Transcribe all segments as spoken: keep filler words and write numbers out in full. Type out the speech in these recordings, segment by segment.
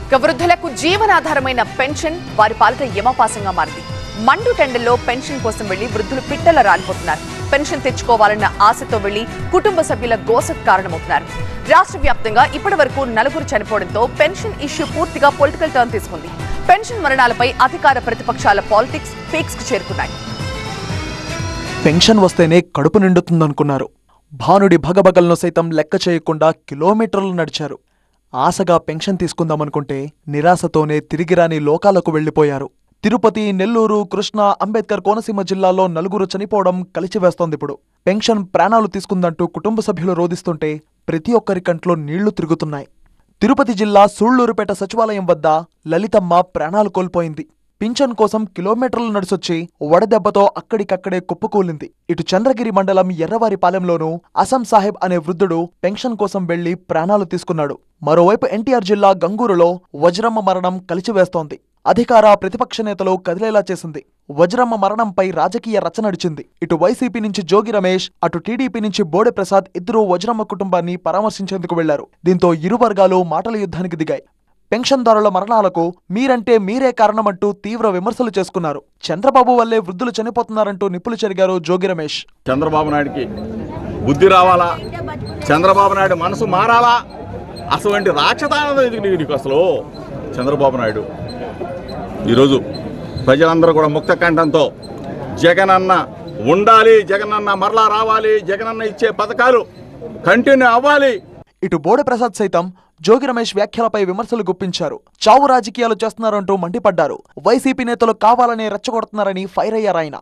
వృద్ధులకు జీవనాధారమైన పెన్షన్ వారి పాలిట యమపాసంగా మారింది. మండు టెండల్లో పెన్షన్ కోసం వెళ్లి వృద్ధులు పిట్టల రాలిపోతున్నారు. పెన్షన్ తెచ్చుకోవాలన్న ఆశతో వెళ్లి కుటుంబ సభ్యుల గోసకు కారణమవుతున్నారు. రాష్ట్ర వ్యాప్తంగా ఇప్పటి వరకు నలుగురు చనిపోవడంతో పెన్షన్ ఇష్యూ పూర్తిగా పొలిటికల్ టర్న్ తీసుకుంది. పెన్షన్ మరణాలపై అధికార ప్రతిపక్షాల పాలిటిక్స్ పీక్స్ కు చేరుకున్నాయి. పెన్షన్ వస్తేనే కడుపు నిండుతుందనుకున్నారు. భానుడి భగభగలను సైతం లెక్క చేయకుండా కిలోమీటర్లు నడిచారు. ఆశగా పెన్షన్ తీసుకుందామనుకుంటే నిరాశతోనే తిరిగిరాని లోకాలకు వెళ్లిపోయారు. తిరుపతి, నెల్లూరు, కృష్ణా, అంబేద్కర్ కోనసీమ జిల్లాల్లో నలుగురు చనిపోవడం కలిచివేస్తోందిప్పుడు. పెన్షన్ ప్రాణాలు తీసుకుందంటూ కుటుంబ సభ్యులు రోధిస్తుంటే ప్రతి ఒక్కరి కంట్లో నీళ్లు తిరుగుతున్నాయి. తిరుపతి జిల్లా సూళ్లూరుపేట సచివాలయం వద్ద లలితమ్మ ప్రాణాలు కోల్పోయింది. పింఛన్ కోసం కిలోమీటర్లు నడిచొచ్చి వడదెబ్బతో అక్కడికక్కడే కుప్పకూలింది. ఇటు చంద్రగిరి మండలం ఎర్రవారిపాలెంలోనూ అసం సాహెబ్ అనే వృద్ధుడు పెన్షన్ కోసం వెళ్లి ప్రాణాలు తీసుకున్నాడు. మరోవైపు ఎన్టీఆర్ జిల్లా గంగూరులో వజ్రమ్మ మరణం కలిచివేస్తోంది. అధికార ప్రతిపక్ష నేతలు కదిలేలా చేసింది. వజ్రమ్మ మరణంపై రాజకీయ రచ్చ నడిచింది. ఇటు వైసీపీ నుంచి జోగి రమేష్, అటు టీడీపీ నుంచి బోడె ప్రసాద్ ఇద్దరూ వజ్రమ్మ కుటుంబాన్ని పరామర్శించేందుకు వెళ్లారు. దీంతో ఇరు వర్గాలు మాటల యుద్ధానికి దిగాయి. పెన్షన్దారుల మరణాలకు మీరంటే మీరే కారణమంటూ తీవ్ర విమర్శలు చేసుకున్నారు. చంద్రబాబు వల్లే వృద్ధులు చనిపోతున్నారంటూ నిప్పులు చెరిగారు జోగి రమేష్. చంద్రబాబు నాయుడికి బుద్ధి రావాలా, చంద్రబాబు నాయుడు మనసు మారాలా, అసలు రాక్షదానం నీకు అసలు చంద్రబాబు నాయుడు. ఈరోజు ప్రజలందరూ కూడా ముక్త కంఠంతో జగనన్న ఉండాలి, జగనన్న మరలా రావాలి, జగనన్న ఇచ్చే పథకాలు కంటిన్యూ అవ్వాలి. ఇటు బోడె ప్రసాద్ సైతం జోగి రమేష్ వ్యాఖ్యలపై విమర్శలు గుప్పించారు. చావు రాజకీయాలు చేస్తున్నారంటూ మండిపడ్డారు. వైసీపీ నేతలు కావాలనే రెచ్చగొడుతున్నారని ఫైర్ అయ్యారాయన.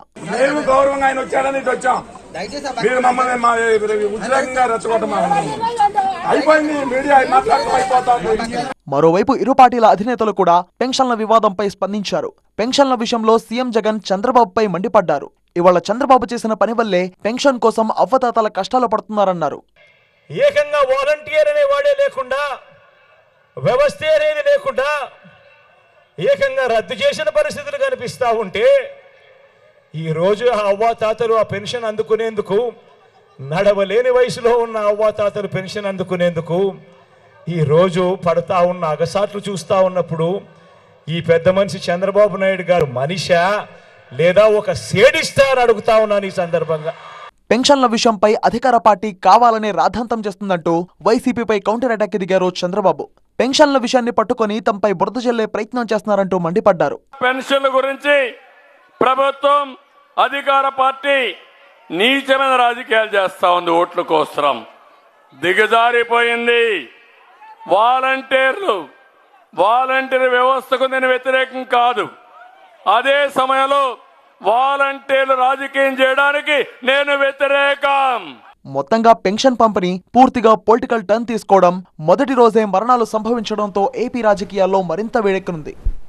మరోవైపు ఇరు పార్టీల అధినేతలు కూడా పెన్షన్ల వివాదంపై స్పందించారు. పెన్షన్ల విషయంలో సీఎం జగన్ చంద్రబాబుపై మండిపడ్డారు. ఇవాళ చంద్రబాబు చేసిన పని వల్లే పెన్షన్ కోసం అవ్వతాతల కష్టాలు పడుతున్నారన్నారు. ఏకంగా వాలంటీర్ అనే వాడే లేకుండా, వ్యవస్థ అనేది లేకుండా ఏకంగా రద్దు చేసిన పరిస్థితులు కనిపిస్తూ ఉంటే ఈరోజు ఆ అవ్వాతాతలు ఆ పెన్షన్ అందుకునేందుకు, నడవలేని వయసులో ఉన్న అవ్వాతాతలు పెన్షన్ అందుకునేందుకు ఈరోజు పడతా ఉన్న అగసాట్లు చూస్తూ ఉన్నప్పుడు ఈ పెద్ద మనిషి చంద్రబాబు నాయుడు గారు మనిషా లేదా ఒక సేడిస్తా అని అడుగుతా ఉన్నాను ఈ సందర్భంగా. పెన్షన్ల విషయంపై అధికార పార్టీ కావాలనే రాద్ధాంతం చేస్తుందంటూ వైసీపీపై కౌంటర్ అటాక్ దిగారు చంద్రబాబు. పెన్షన్ల విషయాన్ని పట్టుకుని తమపై బురద జల్లే ప్రయత్నం చేస్తున్నారంటూ మండిపడ్డారు. పెన్షన్ల గురించి ప్రభుత్వం, అధికార పార్టీ నీచమైన రాజకీయాలు చేస్తా ఉంది. ఓట్ల కోసం దిగజారిపోయింది. వాలంటీర్లు వాలంటీర్ వ్యవస్థకు నేను వ్యతిరేకం కాదు. అదే సమయంలో వాలంటీర్లు రాజకీయం చేయడానికి నేను వ్యతిరేకం. మొత్తంగా పెన్షన్ పంపిణీ పూర్తిగా పొలిటికల్ టర్న్ తీసుకోవడం, మొదటి రోజే మరణాలు సంభవించడంతో ఏపీ రాజకీయాల్లో మరింత వేడెక్కనుంది.